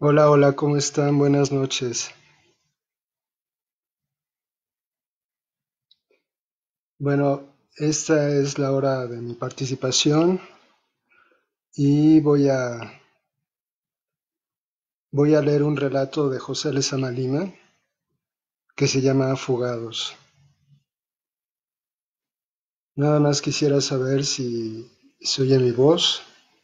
Hola, hola, ¿cómo están? Buenas noches. Bueno, esta es la hora de mi participación y voy a leer un relato de José Lezama Lima que se llama Fugados. Nada más quisiera saber si se oye mi voz.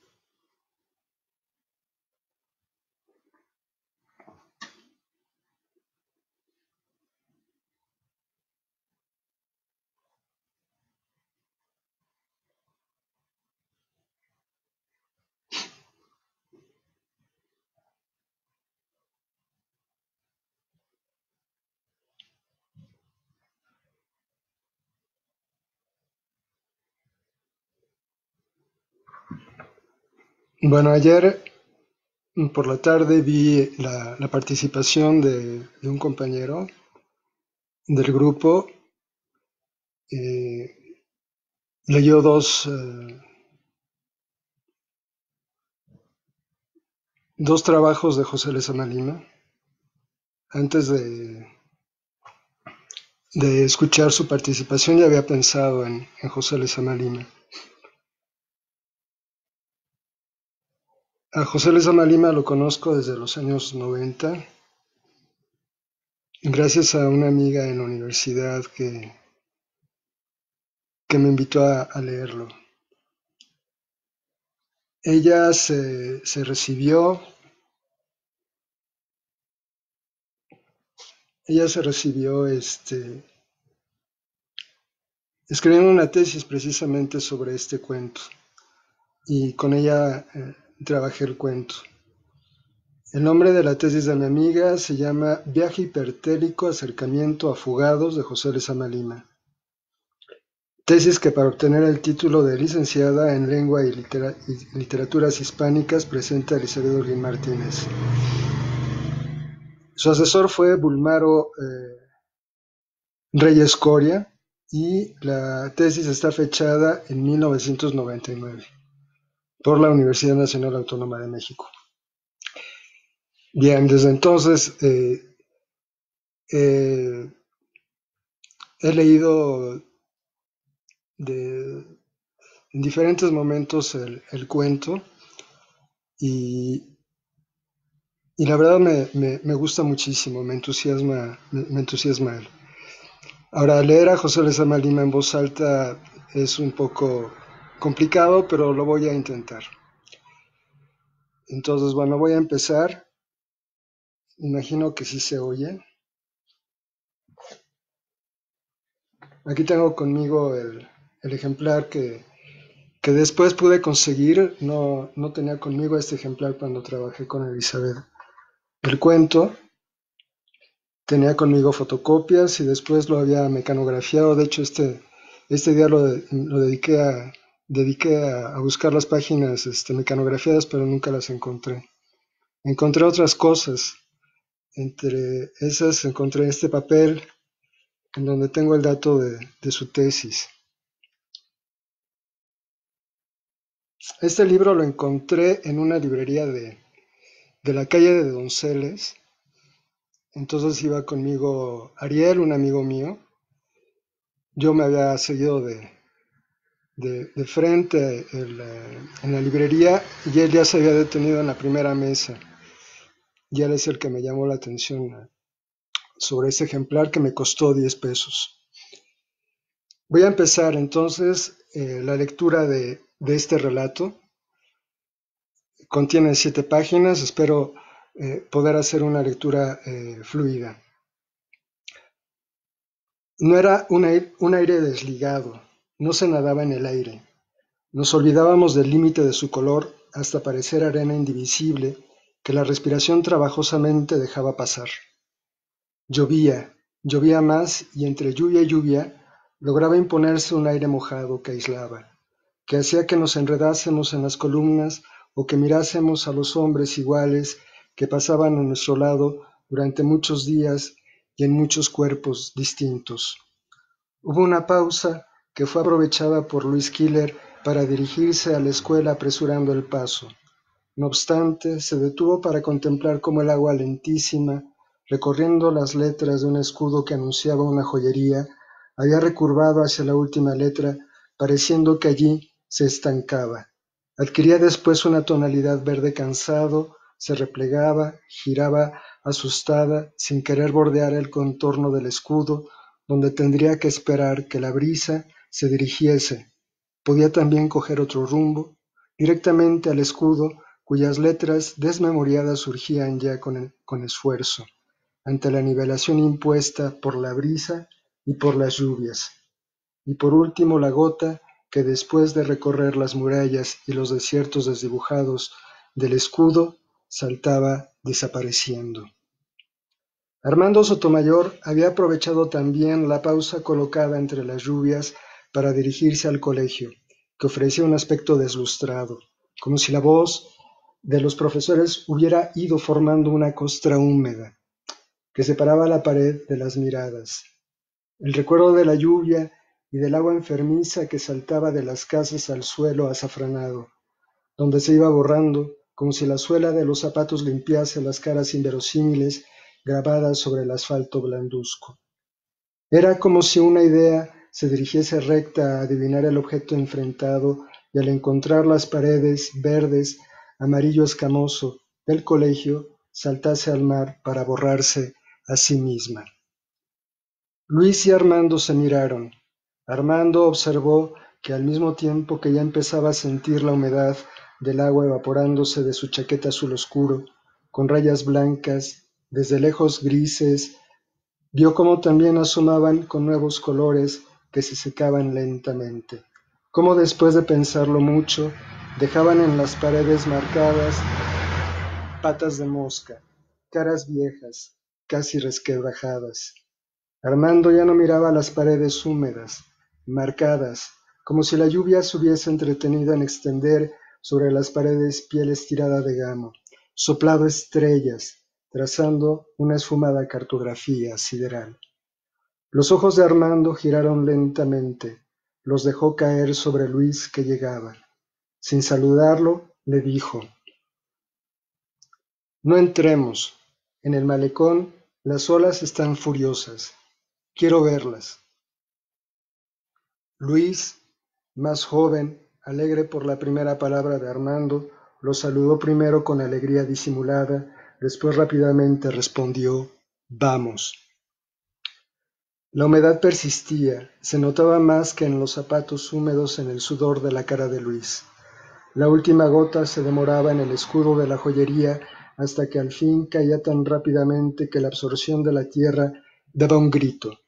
Bueno, ayer por la tarde vi la participación de un compañero del grupo. eh, Leyó dos trabajos de José Lezama Lima. Antes de escuchar su participación ya había pensado en José Lezama Lima. A José Lezama Lima lo conozco desde los años 90, gracias a una amiga en la universidad que me invitó a leerlo. Ella se recibió, escribiendo una tesis precisamente sobre este cuento, y con ella trabajé el cuento. El nombre de la tesis de mi amiga se llama Viaje hipertélico, acercamiento a fugados de José Lezama Lima. Tesis que para obtener el título de licenciada en Lengua y Literaturas Hispánicas presenta Elizabeth Holguín Martínez. Su asesor fue Bulmaro Reyes Coria, y la tesis está fechada en 1999 por la Universidad Nacional Autónoma de México. Bien, desde entonces eh, he leído en diferentes momentos el cuento, y, y la verdad me gusta muchísimo, me entusiasma él. Ahora, leer a José Lezama Lima en voz alta es un poco complicado, pero lo voy a intentar. Entonces, bueno, voy a empezar. Imagino que sí se oye. Aquí tengo conmigo el ejemplar que después pude conseguir. No tenía conmigo este ejemplar cuando trabajé con Elizabeth. El cuento tenía conmigo fotocopias y después lo había mecanografiado. De hecho, este día lo dediqué a buscar las páginas mecanografiadas, pero nunca las encontré. Encontré otras cosas. Entre esas encontré este papel en donde tengo el dato de su tesis. Este libro lo encontré en una librería de la calle de Donceles. Entonces iba conmigo Ariel, un amigo mío. Yo me había seguido de frente en la librería, y él ya se había detenido en la primera mesa. Y él es el que me llamó la atención sobre ese ejemplar que me costó 10 pesos. Voy a empezar entonces la lectura de este relato. Contiene 7 páginas, espero poder hacer una lectura fluida. No era un aire desligado, no se nadaba en el aire. Nos olvidábamos del límite de su color hasta parecer arena indivisible que la respiración trabajosamente dejaba pasar. Llovía, llovía más, y entre lluvia y lluvia lograba imponerse un aire mojado que aislaba, que hacía que nos enredásemos en las columnas o que mirásemos a los hombres iguales que pasaban a nuestro lado durante muchos días y en muchos cuerpos distintos. Hubo una pausa que fue aprovechada por Luis Killer para dirigirse a la escuela apresurando el paso. No obstante, se detuvo para contemplar cómo el agua lentísima, recorriendo las letras de un escudo que anunciaba una joyería, había recurvado hacia la última letra, pareciendo que allí se estancaba. Adquiría después una tonalidad verde cansado, se replegaba, giraba asustada, sin querer bordear el contorno del escudo, donde tendría que esperar que la brisa se dirigiese. Podía también coger otro rumbo, directamente al escudo, cuyas letras desmemoriadas surgían ya con esfuerzo, ante la nivelación impuesta por la brisa y por las lluvias. Y por último la gota que después de recorrer las murallas y los desiertos desdibujados del escudo, saltaba desapareciendo. Armando Sotomayor había aprovechado también la pausa colocada entre las lluvias para dirigirse al colegio, que ofrecía un aspecto deslustrado, como si la voz de los profesores hubiera ido formando una costra húmeda, que separaba la pared de las miradas. El recuerdo de la lluvia y del agua enfermiza que saltaba de las casas al suelo azafranado, donde se iba borrando, como si la suela de los zapatos limpiase las caras inverosímiles grabadas sobre el asfalto blanduzco. Era como si una idea se dirigiese recta a adivinar el objeto enfrentado y al encontrar las paredes verdes, amarillo escamoso, del colegio, saltase al mar para borrarse a sí misma. Luis y Armando se miraron. Armando observó que al mismo tiempo que ya empezaba a sentir la humedad del agua evaporándose de su chaqueta azul oscuro, con rayas blancas, desde lejos grises, vio cómo también asomaban con nuevos colores que se secaban lentamente, cómo después de pensarlo mucho, dejaban en las paredes marcadas patas de mosca, caras viejas, casi resquebrajadas. Armando ya no miraba las paredes húmedas, marcadas, como si la lluvia se hubiese entretenido en extender sobre las paredes piel estirada de gamo, soplado estrellas, trazando una esfumada cartografía sideral. Los ojos de Armando giraron lentamente, los dejó caer sobre Luis que llegaba. Sin saludarlo, le dijo: «No entremos. En el malecón las olas están furiosas. Quiero verlas». Luis, más joven, alegre por la primera palabra de Armando, lo saludó primero con alegría disimulada, después rápidamente respondió: «Vamos». La humedad persistía, se notaba más que en los zapatos húmedos en el sudor de la cara de Luis. La última gota se demoraba en el escudo de la joyería hasta que al fin caía tan rápidamente que la absorción de la tierra daba un grito.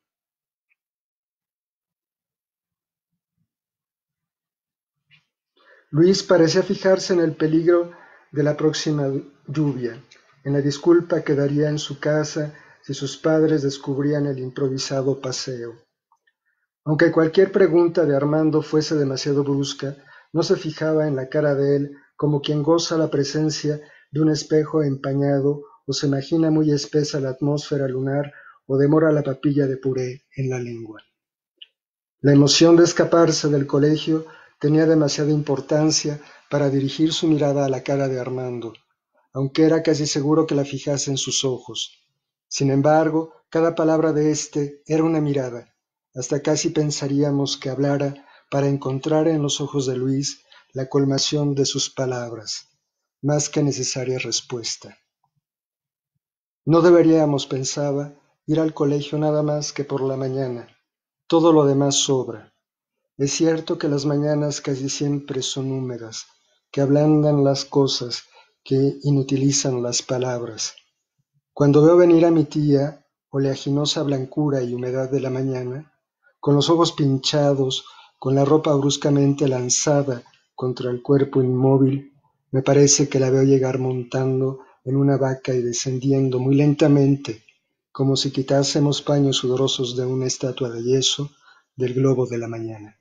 Luis parecía fijarse en el peligro de la próxima lluvia, en la disculpa que daría en su casa si sus padres descubrían el improvisado paseo. Aunque cualquier pregunta de Armando fuese demasiado brusca, no se fijaba en la cara de él como quien goza la presencia de un espejo empañado o se imagina muy espesa la atmósfera lunar o demora la papilla de puré en la lengua. La emoción de escaparse del colegio tenía demasiada importancia para dirigir su mirada a la cara de Armando, aunque era casi seguro que la fijase en sus ojos. Sin embargo, cada palabra de éste era una mirada, hasta casi pensaríamos que hablara para encontrar en los ojos de Luis la colmación de sus palabras, más que necesaria respuesta. No deberíamos, pensaba, ir al colegio nada más que por la mañana. Todo lo demás sobra. Es cierto que las mañanas casi siempre son húmedas, que ablandan las cosas, que inutilizan las palabras. Cuando veo venir a mi tía, oleaginosa blancura y humedad de la mañana, con los ojos pinchados, con la ropa bruscamente lanzada contra el cuerpo inmóvil, me parece que la veo llegar montando en una vaca y descendiendo muy lentamente, como si quitásemos paños sudorosos de una estatua de yeso del globo de la mañana.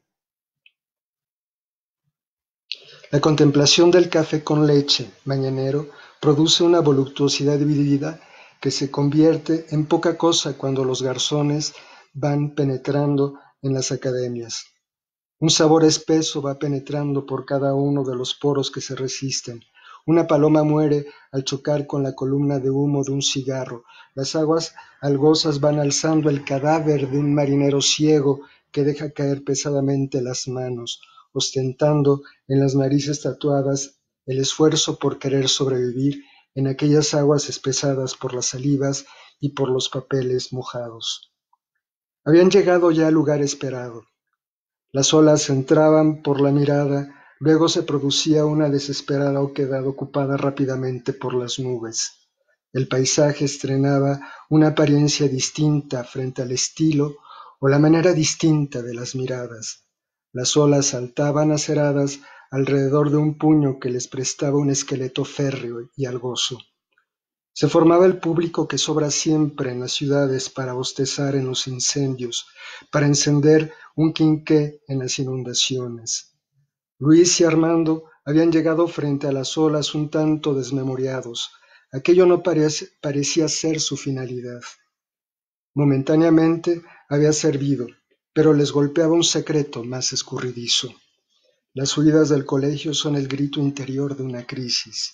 La contemplación del café con leche mañanero produce una voluptuosidad dividida que se convierte en poca cosa cuando los garzones van penetrando en las academias. Un sabor espeso va penetrando por cada uno de los poros que se resisten, Una paloma muere al chocar con la columna de humo de un cigarro. Las aguas algosas van alzando el cadáver de un marinero ciego que deja caer pesadamente las manos, ostentando en las narices tatuadas el esfuerzo por querer sobrevivir en aquellas aguas espesadas por las salivas y por los papeles mojados. Habían llegado ya al lugar esperado. Las olas entraban por la mirada, luego se producía una desesperada oquedad ocupada rápidamente por las nubes. El paisaje estrenaba una apariencia distinta frente al estilo o la manera distinta de las miradas. Las olas saltaban aceradas alrededor de un puño que les prestaba un esqueleto férreo y algozo. Se formaba el público que sobra siempre en las ciudades para bostezar en los incendios, para encender un quinqué en las inundaciones. Luis y Armando habían llegado frente a las olas un tanto desmemoriados. Aquello no parecía ser su finalidad. Momentáneamente había servido, pero les golpeaba un secreto más escurridizo. Las huidas del colegio son el grito interior de una crisis,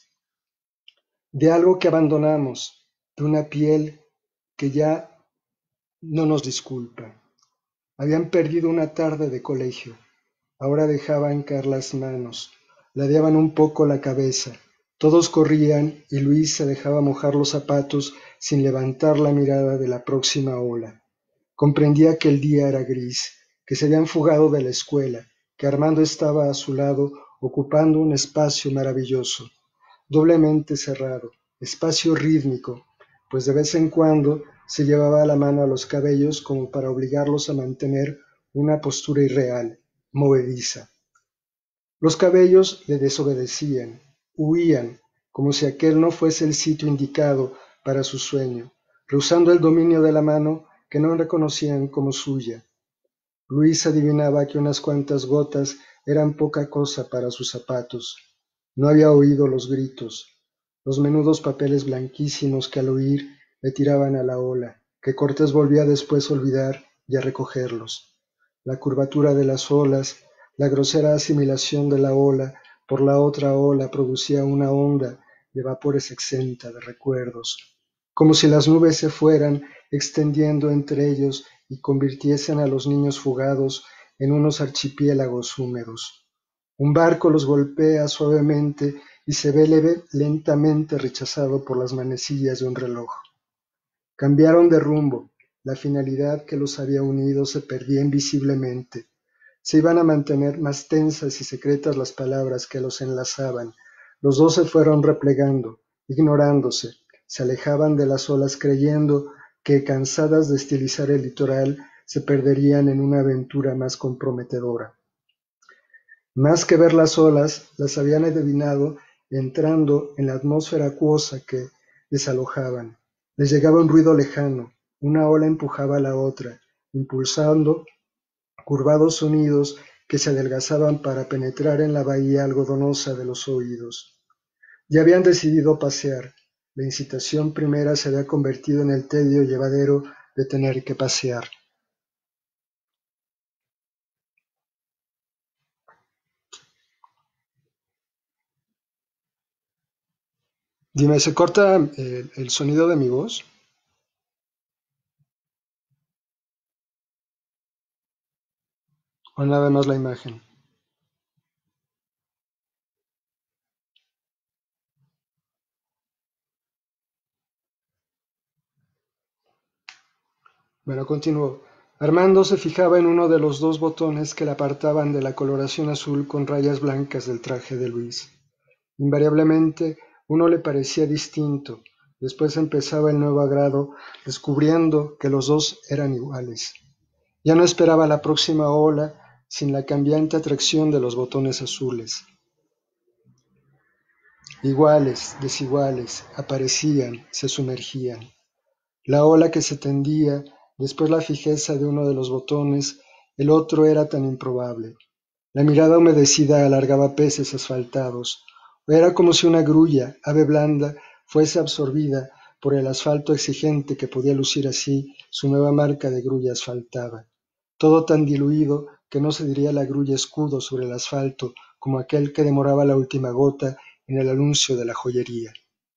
de algo que abandonamos, de una piel que ya no nos disculpa. Habían perdido una tarde de colegio, ahora dejaban caer las manos, ladeaban un poco la cabeza, todos corrían y Luis se dejaba mojar los zapatos sin levantar la mirada de la próxima ola. Comprendía que el día era gris, que se habían fugado de la escuela, que Armando estaba a su lado ocupando un espacio maravilloso, doblemente cerrado, espacio rítmico, pues de vez en cuando se llevaba la mano a los cabellos como para obligarlos a mantener una postura irreal, movediza. Los cabellos le desobedecían, huían, como si aquel no fuese el sitio indicado para su sueño, rehusando el dominio de la mano que no reconocían como suya. Luis adivinaba que unas cuantas gotas eran poca cosa para sus zapatos. No había oído los gritos, los menudos papeles blanquísimos que al oír le tiraban a la ola, que Cortés volvía después a olvidar y a recogerlos. La curvatura de las olas, la grosera asimilación de la ola por la otra ola producía una onda de vapores exenta de recuerdos, como si las nubes se fueran extendiendo entre ellos y convirtiesen a los niños fugados en unos archipiélagos húmedos. Un barco los golpea suavemente y se ve lentamente rechazado por las manecillas de un reloj. Cambiaron de rumbo, la finalidad que los había unido se perdía invisiblemente. Se iban a mantener más tensas y secretas las palabras que los enlazaban. Los dos se fueron replegando, ignorándose, se alejaban de las olas creyendo que, cansadas de estilizar el litoral, se perderían en una aventura más comprometedora. Más que ver las olas, las habían adivinado entrando en la atmósfera acuosa que desalojaban. Les llegaba un ruido lejano, una ola empujaba a la otra, impulsando curvados sonidos que se adelgazaban para penetrar en la bahía algodonosa de los oídos. Ya habían decidido pasear. La incitación primera se había convertido en el tedio llevadero de tener que pasear. Dime, ¿se corta el sonido de mi voz? ¿O nada más la imagen? Bueno, continúo. Armando se fijaba en uno de los dos botones que le apartaban de la coloración azul con rayas blancas del traje de Luis. Invariablemente uno le parecía distinto, después empezaba el nuevo agrado, descubriendo que los dos eran iguales. Ya no esperaba la próxima ola sin la cambiante atracción de los botones azules. Iguales, desiguales, aparecían, se sumergían. La ola que se tendía, después la fijeza de uno de los botones, el otro era tan improbable. La mirada humedecida alargaba peces asfaltados. Era como si una grulla, ave blanda, fuese absorbida por el asfalto exigente que podía lucir así su nueva marca de grulla asfaltada. Todo tan diluido que no se diría la grulla escudo sobre el asfalto como aquel que demoraba la última gota en el anuncio de la joyería.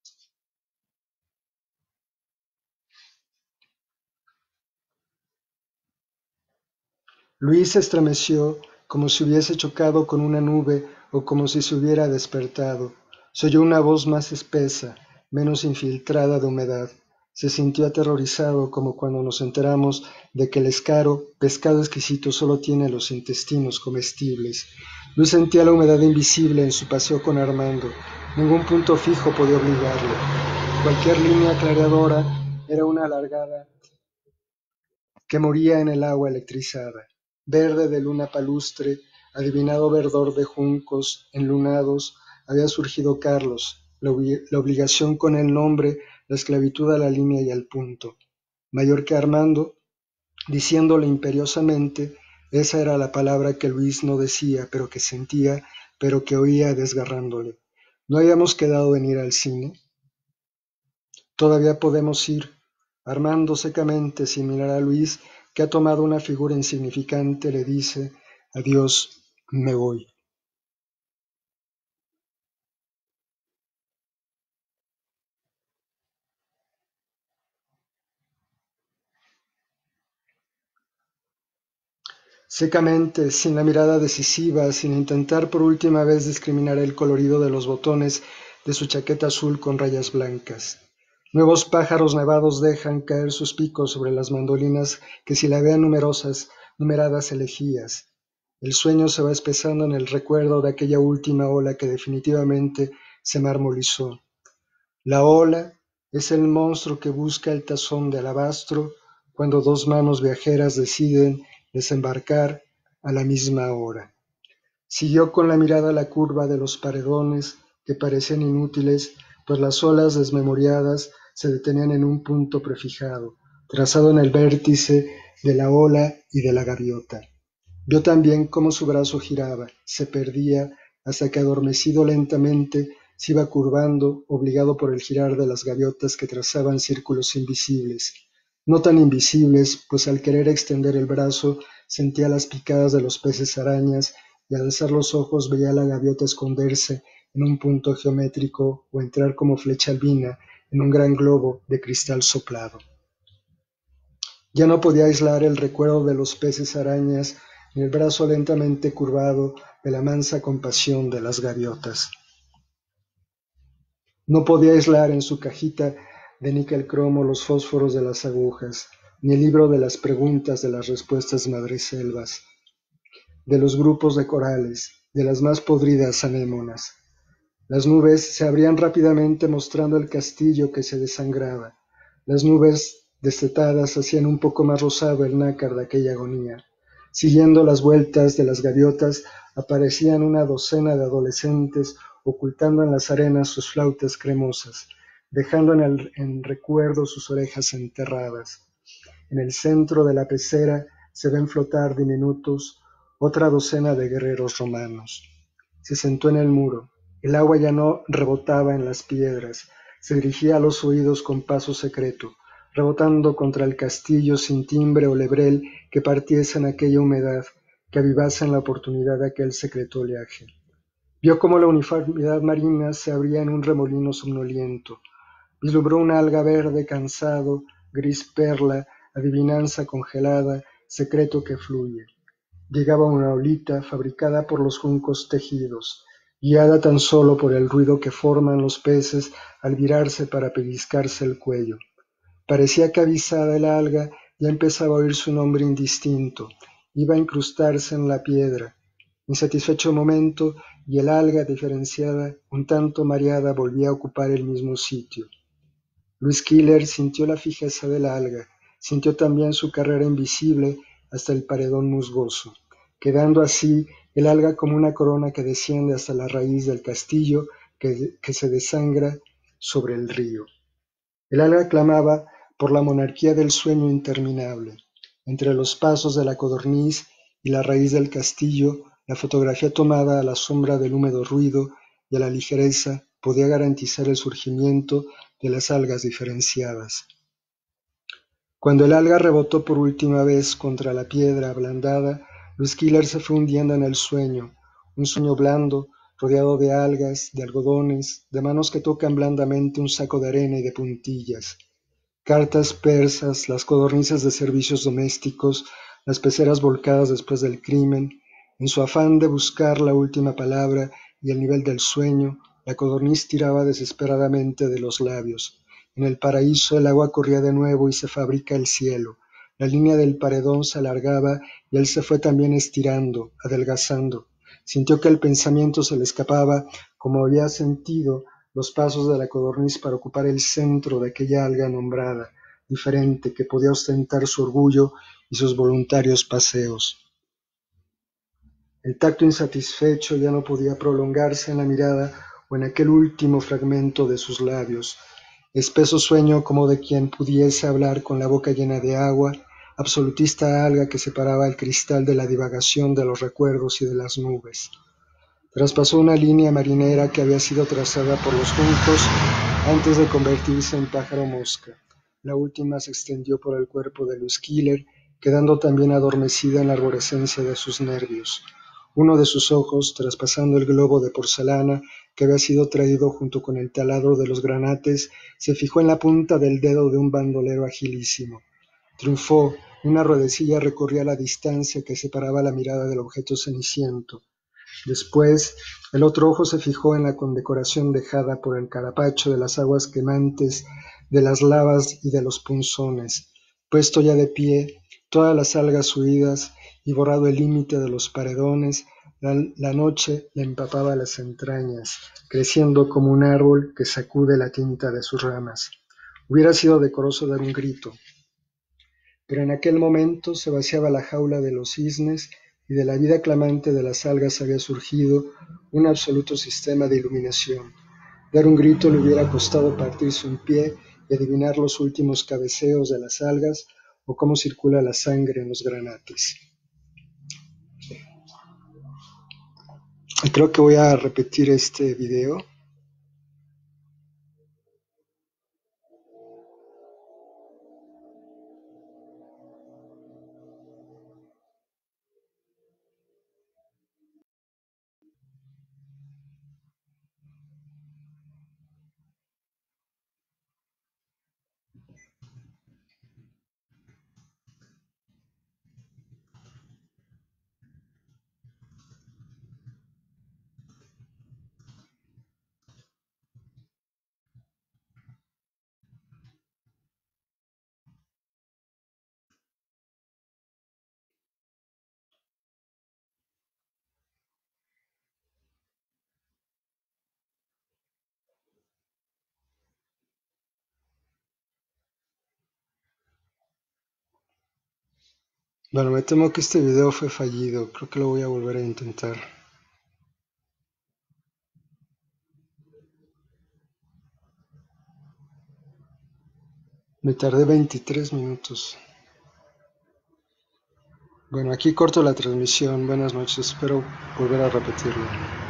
Luis se estremeció como si hubiese chocado con una nube o como si se hubiera despertado. Se oyó una voz más espesa, menos infiltrada de humedad. Se sintió aterrorizado como cuando nos enteramos de que el escaro, pescado exquisito, solo tiene los intestinos comestibles. Luis sentía la humedad invisible en su paseo con Armando. Ningún punto fijo podía obligarlo. Cualquier línea clareadora era una alargada que moría en el agua electrizada, verde de luna palustre, adivinado verdor de juncos enlunados, había surgido Carlos, la obligación con el nombre, la esclavitud a la línea y al punto. Mayor que Armando, diciéndole imperiosamente, esa era la palabra que Luis no decía, pero que sentía, pero que oía desgarrándole. ¿No habíamos quedado en ir al cine? Todavía podemos ir. Armando secamente, sin mirar a Luis, que ha tomado una figura insignificante, le dice: adiós, me voy. Secamente, sin la mirada decisiva, sin intentar por última vez discriminar el colorido de los botones de su chaqueta azul con rayas blancas. Nuevos pájaros nevados dejan caer sus picos sobre las mandolinas que silbaban numeradas elegías. El sueño se va espesando en el recuerdo de aquella última ola que definitivamente se marmorizó. La ola es el monstruo que busca el tazón de alabastro cuando dos manos viajeras deciden desembarcar a la misma hora. Siguió con la mirada la curva de los paredones que parecían inútiles, pues las olas desmemoriadas se detenían en un punto prefijado, trazado en el vértice de la ola y de la gaviota. Vio también cómo su brazo giraba, se perdía, hasta que adormecido lentamente se iba curvando, obligado por el girar de las gaviotas que trazaban círculos invisibles. No tan invisibles, pues al querer extender el brazo sentía las picadas de los peces arañas y al alzar los ojos veía a la gaviota esconderse en un punto geométrico o entrar como flecha albina en un gran globo de cristal soplado. Ya no podía aislar el recuerdo de los peces arañas ni el brazo lentamente curvado de la mansa compasión de las gaviotas. No podía aislar en su cajita de níquel cromo los fósforos de las agujas, ni el libro de las preguntas de las respuestas madreselvas, de los grupos de corales, de las más podridas anémonas. Las nubes se abrían rápidamente mostrando el castillo que se desangraba. Las nubes destetadas hacían un poco más rosado el nácar de aquella agonía. Siguiendo las vueltas de las gaviotas aparecían una docena de adolescentes ocultando en las arenas sus flautas cremosas, dejando en recuerdo sus orejas enterradas. En el centro de la pecera se ven flotar diminutos otra docena de guerreros romanos. Se sentó en el muro. El agua ya no rebotaba en las piedras, se dirigía a los oídos con paso secreto, rebotando contra el castillo sin timbre o lebrel que partiese en aquella humedad, que avivase en la oportunidad de aquel secreto oleaje. Vio cómo la uniformidad marina se abría en un remolino somnoliento. Vislumbró un alga verde cansado, gris perla, adivinanza congelada, secreto que fluye. Llegaba una olita fabricada por los juncos tejidos, guiada tan solo por el ruido que forman los peces al virarse para pellizcarse el cuello. Parecía que avisada el alga ya empezaba a oír su nombre indistinto, iba a incrustarse en la piedra. Insatisfecho momento, y el alga diferenciada, un tanto mareada, volvía a ocupar el mismo sitio. Luis Killer sintió la fijeza del alga, sintió también su carrera invisible hasta el paredón musgoso, quedando así el alga como una corona que desciende hasta la raíz del castillo que se desangra sobre el río. El alga clamaba por la monarquía del sueño interminable. Entre los pasos de la codorniz y la raíz del castillo, la fotografía tomada a la sombra del húmedo ruido y a la ligereza podía garantizar el surgimiento de las algas diferenciadas. Cuando el alga rebotó por última vez contra la piedra ablandada, Luis Killer se fue hundiendo en el sueño, un sueño blando, rodeado de algas, de algodones, de manos que tocan blandamente un saco de arena y de puntillas. Cartas persas, las codornices de servicios domésticos, las peceras volcadas después del crimen. En su afán de buscar la última palabra y el nivel del sueño, la codorniz tiraba desesperadamente de los labios. En el paraíso el agua corría de nuevo y se fabrica el cielo. La línea del paredón se alargaba y él se fue también estirando, adelgazando. Sintió que el pensamiento se le escapaba, como había sentido los pasos de la codorniz para ocupar el centro de aquella alga nombrada, diferente, que podía ostentar su orgullo y sus voluntarios paseos. El tacto insatisfecho ya no podía prolongarse en la mirada o en aquel último fragmento de sus labios, espeso sueño como de quien pudiese hablar con la boca llena de agua, absolutista alga que separaba el cristal de la divagación de los recuerdos y de las nubes. Traspasó una línea marinera que había sido trazada por los juncos antes de convertirse en pájaro mosca. La última se extendió por el cuerpo de Luis Killer, quedando también adormecida en la arborescencia de sus nervios. Uno de sus ojos, traspasando el globo de porcelana que había sido traído junto con el taladro de los granates, se fijó en la punta del dedo de un bandolero agilísimo. Triunfó, y una ruedecilla recorría la distancia que separaba la mirada del objeto ceniciento. Después, el otro ojo se fijó en la condecoración dejada por el carapacho de las aguas quemantes, de las lavas y de los punzones. Puesto ya de pie, todas las algas huidas y borrado el límite de los paredones, la noche le empapaba las entrañas, creciendo como un árbol que sacude la tinta de sus ramas. Hubiera sido decoroso dar un grito, pero en aquel momento se vaciaba la jaula de los cisnes y de la vida clamante de las algas había surgido un absoluto sistema de iluminación. Dar un grito le hubiera costado partirse un pie y adivinar los últimos cabeceos de las algas o cómo circula la sangre en los granates. Y creo que voy a repetir este video. Bueno, me temo que este video fue fallido. Creo que lo voy a volver a intentar. Me tardé 23 minutos. Bueno, aquí corto la transmisión. Buenas noches. Espero volver a repetirlo.